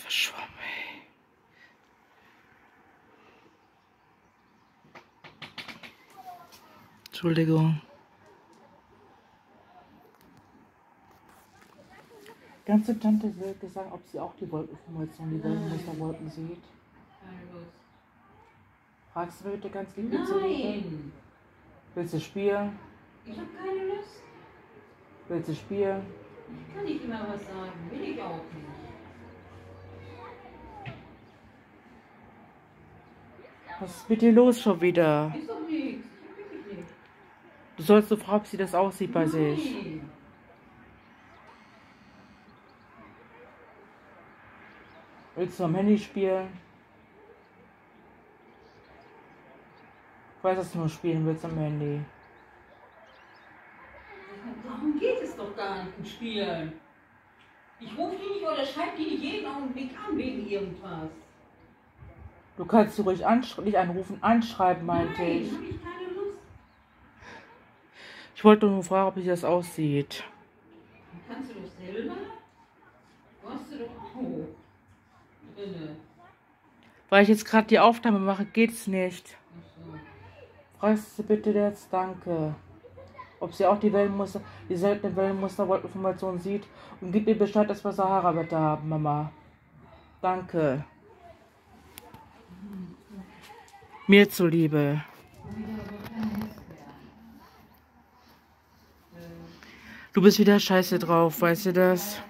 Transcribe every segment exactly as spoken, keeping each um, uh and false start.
verschwommen, ey. Entschuldigung. Ganze Tante will sagen, ob sie auch die Wolkenformation, die Wolkenmusterwolken sieht. Fragst du bitte ganz lieb? Nein! Willst du spielen? Ich habe keine Lust. Willst du spielen? Ich kann nicht immer was sagen, will ich auch nicht. Was ist mit dir los schon wieder? Ist doch nichts, ich will nicht. Du sollst so fragen, ob sie das aussieht bei Nein. sich. Willst du am Handy spielen? Ich weiß, dass du nur spielen willst am Handy. Darum geht es doch gar nicht im Spielen. Ich rufe die nicht oder schreibe die nicht jeden Augenblick an wegen irgendwas. Du kannst sie ruhig ansch nicht anrufen, anschreiben, meinte Nein, ich. habe ich keine Lust. Ich wollte nur fragen, ob sie das aussieht. Kannst du doch selber? Du hast du doch auch drinne. Weil ich jetzt gerade die Aufnahme mache, geht's nicht. Ach so. Fragst du bitte jetzt, danke. Ob sie auch die Wellenmuster, die seltene Wellenmuster-Wolkeninformation sieht und gib mir Bescheid, dass wir Sahara-Wetter haben, Mama. Danke. Mir zuliebe. Du bist wieder scheiße drauf, weißt du das?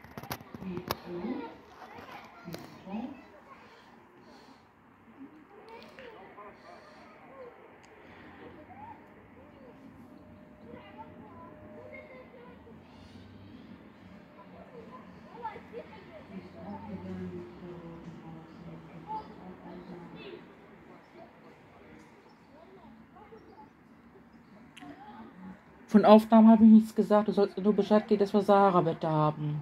Von Aufnahmen habe ich nichts gesagt. Du sollst nur Bescheid geben, dass wir Sahara-Wetter haben.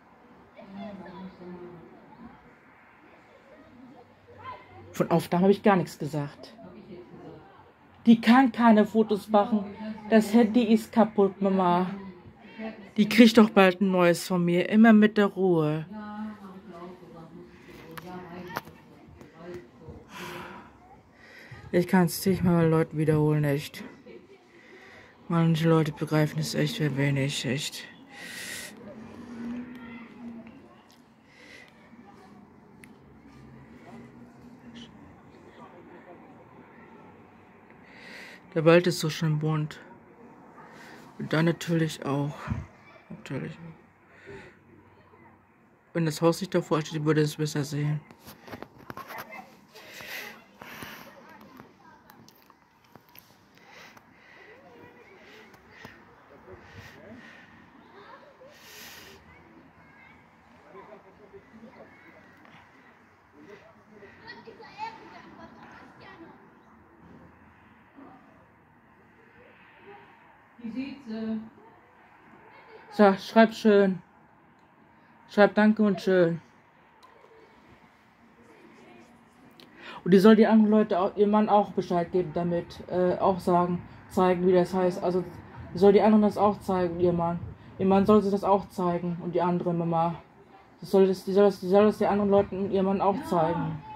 Von Aufnahmen habe ich gar nichts gesagt. Die kann keine Fotos machen. Das Handy ist kaputt, Mama. Die kriegt doch bald ein neues von mir. Immer mit der Ruhe. Ich kann es nicht mal Leuten wiederholen, echt. Manche Leute begreifen es echt ein wenig, echt. Der Wald ist so schön bunt. Und da natürlich auch. Natürlich. Wenn das Haus nicht davor steht, würde es besser sehen. Wie sieht sie? So, schreib schön. Schreib danke und schön. Und die soll die anderen Leute, auch, ihr Mann auch Bescheid geben damit. Äh, auch sagen, zeigen, wie das heißt. Also, die soll die anderen das auch zeigen, ihr Mann. Ihr Mann soll sie das auch zeigen. Und die andere Mama. Das soll das, die, soll das, die soll das den anderen Leuten und ihr Mann auch Ja. zeigen.